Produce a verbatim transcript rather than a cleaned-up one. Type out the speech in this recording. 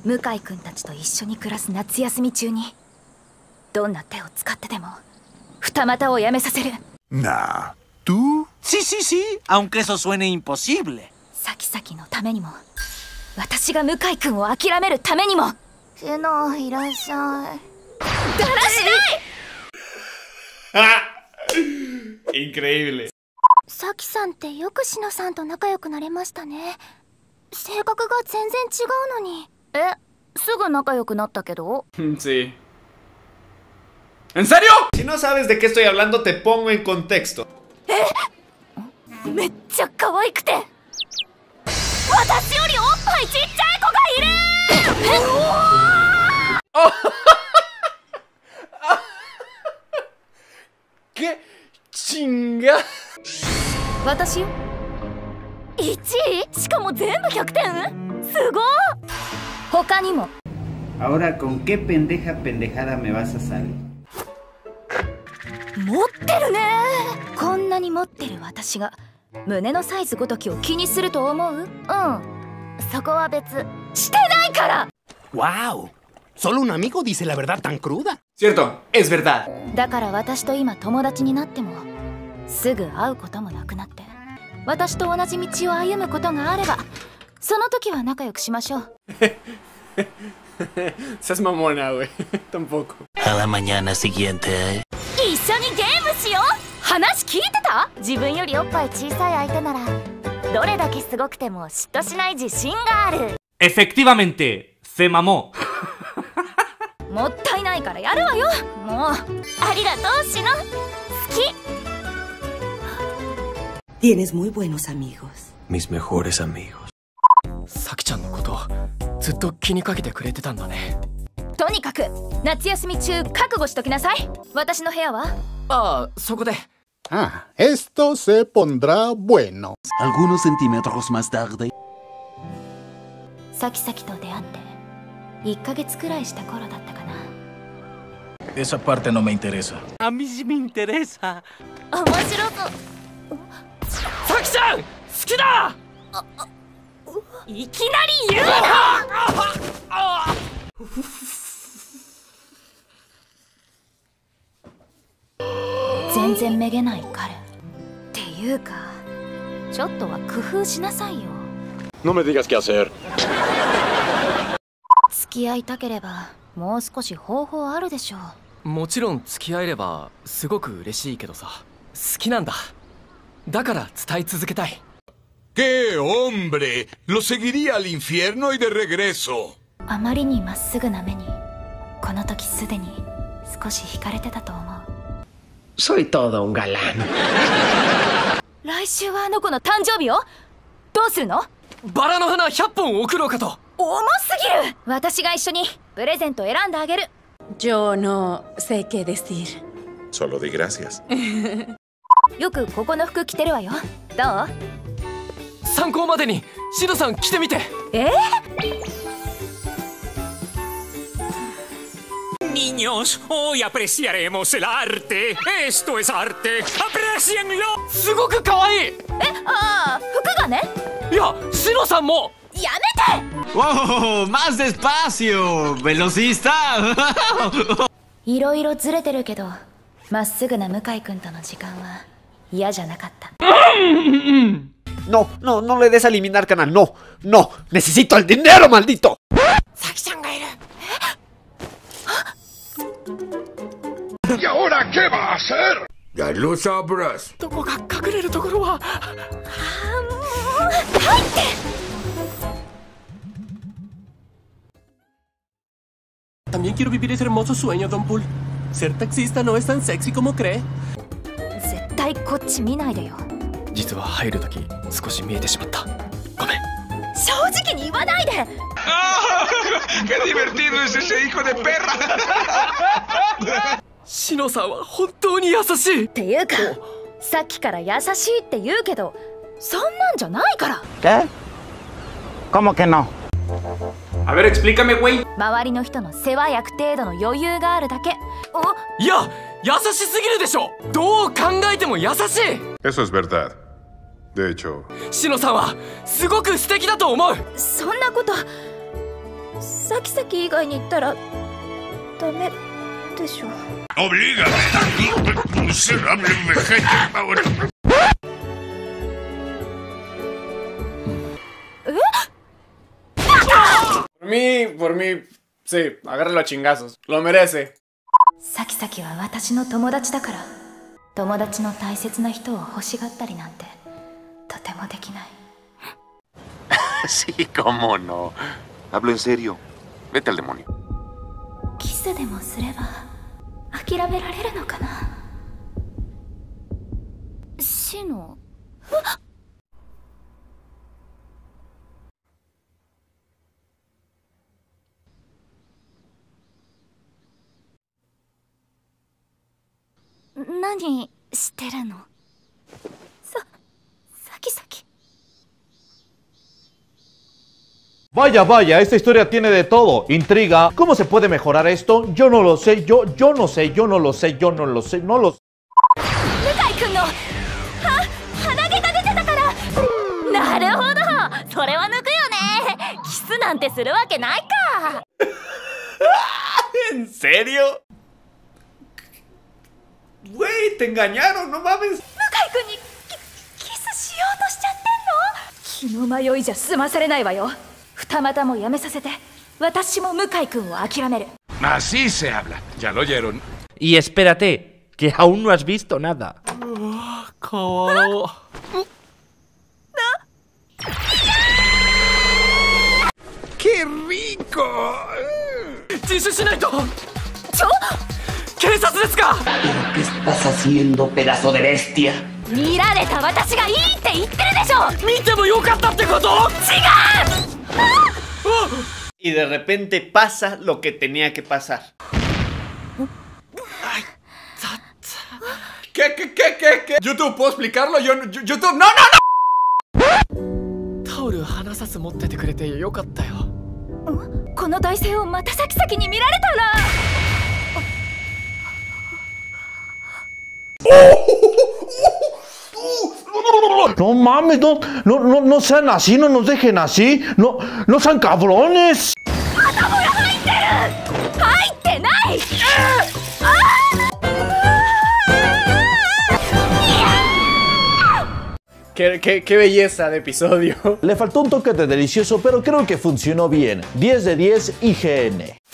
向井君たちと一緒に暮らす夏休み中にどんな手を使ってでも二股をやめさせる。 Nah, ¿tú? Sí, sí, sí, aunque eso suene imposible. サキサキのためにも、私が向井君を諦めるためにも。シノいらっしゃい。だらしない。 Increíble。 サキさんってよくシノさんと仲良くなれましたね。性格が全然違うのに。え、すぐ仲良くなったけど。 Sí. ¿En serio? Si no sabes de qué estoy hablando, te pongo en contexto. え、めっちゃ可愛くて、私よりおっぱいちっちゃい子がいる。 ¿Qué chinga? 私よ。いちい？しかも全部ひゃくてん？すごい。他にも。 Ahora con qué pendeja pendejada me vas a salir? 持ってるね。こんなに持ってる私が胸のサイズごときを気にすると思う？うん。そこは別。してないから。 Wow. Solo un amigo dice la verdad tan cruda. Cierto, es verdad. だから私と今友達になってもすぐ会うこともなくなって、私と同じ道を歩むことがあればその時は仲良くしましょう。 Seas mamona, güey. Tampoco. A la mañana siguiente. 一緒にゲームしよう。話聞いてた？自分よりおっぱい小さい相手ならどれだけすごくても嫉妬しない自信がある。 Efectivamente, se mamó. もったいないからやるわよ。もうありがとうシノ。好き。 Tienes muy buenos amigos. Mis mejores amigos. サキちゃんのことずっと気にかけてくれてたんだね。 とにかく夏休み中覚悟しときなさい。私の部屋は？ ああ、そこで。 Ah, esto se pondrá bueno. Algunos centímetros más tarde. サキサキと出会っていっかげつくらいした頃だったかな。 Esa parte no me interesa. A mí sí me interesa. 面白そう。 サキちゃん好きだ。 いきなり言うな。全然めげない彼っていうか、ちょっとは工夫しなさいよ。 No me digas qué hacer. 付き合いたければもう少し方法あるでしょう。 もちろん付き合えればすごく嬉しいけどさ、好きなんだ。だから伝え続けたい。 ¡Qué hombre! Lo seguiría al infierno y de regreso. あまりにまっすぐな目にこの時すでに少し惹かれてたと思う。 Soy todo un galán. 来週はあの子の誕生日よ。どうするの？ バラの花ひゃっぽん送ろうかと。 重すぎる。私が一緒にプレゼント選んであげる。 Yo no sé qué decir. Solo di gracias. よくここの服着てるわよ。どう？ 参考までにシノさん着てみて。 えー、 Niños, hoy apreciaremos el arte. Esto es arte. ¡Aprecienlo! すごく可愛い。 え、ああ、服がね。 いや、シノさんも。 やめて。 Wow, más despacio, velocista. いろいろずれてるけど、まっすぐな向井君との時間は嫌じゃなかった。 No, no, no le des a eliminar canal, no, no, necesito el dinero, maldito. サキちゃんがいる。 ¿Y ahora qué va a hacer? Ya lo sabrás. どこか隠れるところは。 ああ、もう入って。 También quiero vivir ese hermoso sueño, Don Pool. Ser taxista no es tan sexy como cree. 絶対こっち見ないでよ。 実は入るとき少し見えてしまった。ごめん。 正直に言わないで。 ¡Qué divertido es ese hijo de perra! シノさんは本当に優しい。 っていうか、さっきから優しいって言うけど、そんなんじゃないから。 ¿Qué? ¿Cómo que no? A ver, explícame, güey. 周りの人の世話焼く程度の余裕があるだけ。お、 いや、優しすぎるでしょ。どう考えても優しい。 Eso es verdad. De hecho. シノさんはすごく素敵だと思う。 そんなこと。 サキサキ以外に言ったらダメでしょ。 Oblígame. Miserable vejete ahora. Por mí, por mí, sí, agárralo a chingazos. Lo merece. サキサキは私の友達だから、友達の大切な人を欲しがったりなんてとてもできない。 Sí, cómo no. Hablo en serio. Vete al demonio. キスでもすれば諦められるのかな。シノ。何してるの？さ、サキサキ。 Vaya, vaya, esta historia tiene de todo. Intriga. ¿Cómo se puede mejorar esto? Yo no lo sé, yo, yo no sé, yo no lo sé, yo no lo sé, no lo sé. 向井君のは鼻毛が出てたから。なるほど、それは抜くよね。キスなんてするわけないか。 ¿En serio? Güey, te engañaron, no mames. 向井君にキスしようとしちゃってんの？気の迷いじゃ済まされないわよ。二股もやめさせて、私も向井君を諦める。 Así se habla. Ya lo oyeron. Y espérate, que aún no has visto nada. ¡Qué rico! ¿Qué estás haciendo, pedazo de bestia? 見られた私がいいって言ってるでしょ。 見てもよかったってこと？ 違う。 Y de repente pasa lo que tenía que pasar. ¿Qué, qué, qué, qué, qué? ¿YouTube puedo explicarlo? Yo, yo YouTube, no, no, no. タオル鼻さす持っててくれてよかったよ。 この体勢をまた先々に見られたら。 No mames, no, no, no, no sean así, no nos dejen así, no, no sean cabrones. Qué, qué, qué belleza de episodio. Le faltó un toque de delicioso, pero creo que funcionó bien. diez de diez I G N.